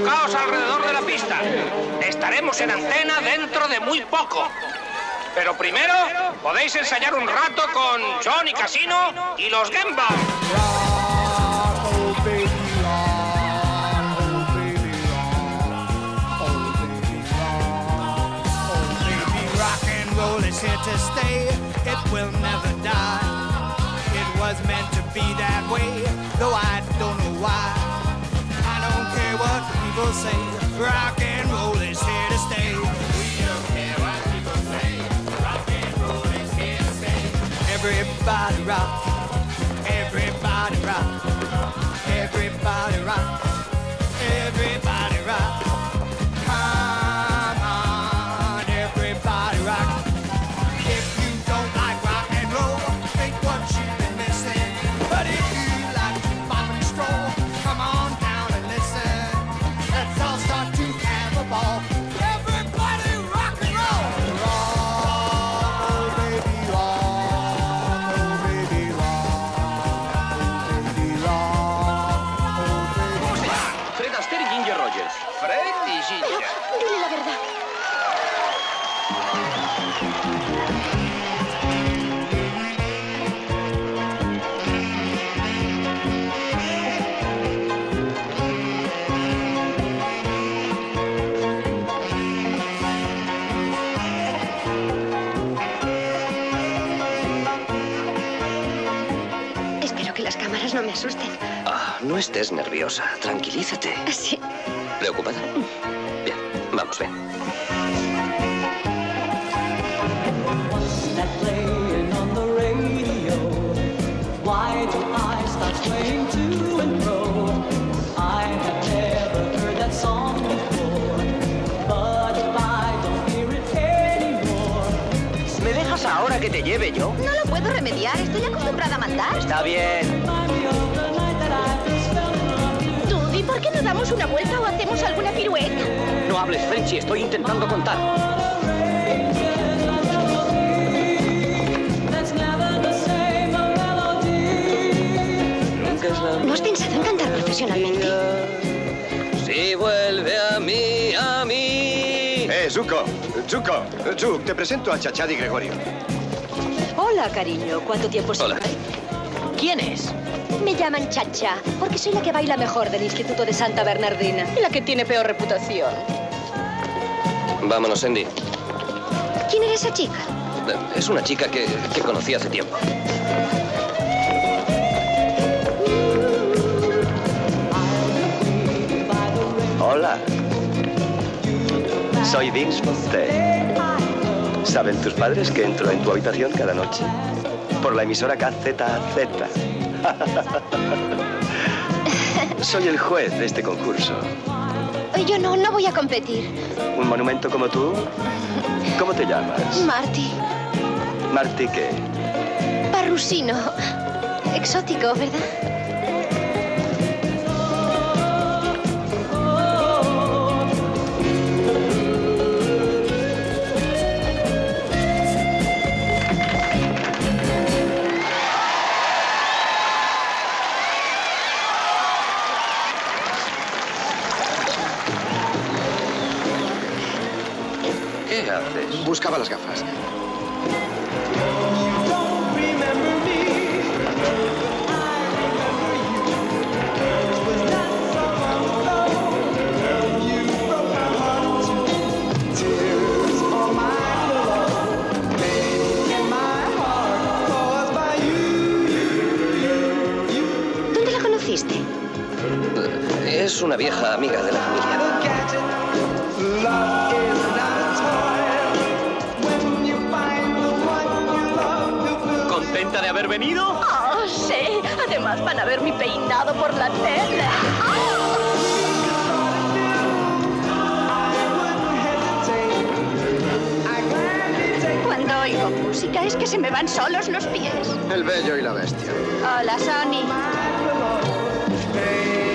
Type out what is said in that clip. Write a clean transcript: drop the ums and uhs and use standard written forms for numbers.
Colocaos alrededor de la pista. Estaremos en antena dentro de muy poco. Pero primero, podéis ensayar un rato con Johnny Casino y los Gemba. Is here to stay, it will never die. It was meant to be that way, though I don't know why. I don't care what people say, rock and roll is here to stay. We don't care what people say, rock and roll is here to stay. Everybody rock, everybody rock, everybody rock, everybody rock. Come on, everybody rock. Dile la verdad. Espero que las cámaras no me asusten. Ah, no estés nerviosa. Tranquilízate. Sí. ¿Preocupada? Bien, vamos, ven. ¿Me dejas ahora que te lleve yo? No lo puedo remediar, estoy acostumbrada a mandar. Está bien. Dudy, ¿por qué no damos una vuelta o hacemos alguna pirueta? No hables, Frenchy, estoy intentando contar. ¿No has pensado en cantar profesionalmente? Si vuelve a mí. Zuko. Zuk, te presento a Chachad y Gregorio. Hola, cariño. ¿Cuánto tiempo sin Hola. verte? ¿Quién es? Me llaman Chacha, porque soy la que baila mejor del Instituto de Santa Bernardina. Y la que tiene peor reputación. Vámonos, Andy. ¿Quién era esa chica? Es una chica que conocí hace tiempo. Hola. Soy Vince Fontaine. ¿Saben tus padres que entro en tu habitación cada noche? Por la emisora KZZ. Soy el juez de este concurso. Yo no voy a competir. ¿Un monumento como tú? ¿Cómo te llamas? Marty. ¿Marty qué? Parrusino. Exótico, ¿verdad? ¿Qué haces? Buscaba las gafas. ¿Dónde la conociste? Es una vieja amiga de la familia. ¿Contenta de haber venido? Oh, sí. Además van a ver mi peinado por la tele. Cuando oigo música es que se me van solos los pies. El bello y la bestia. Hola, Sonny.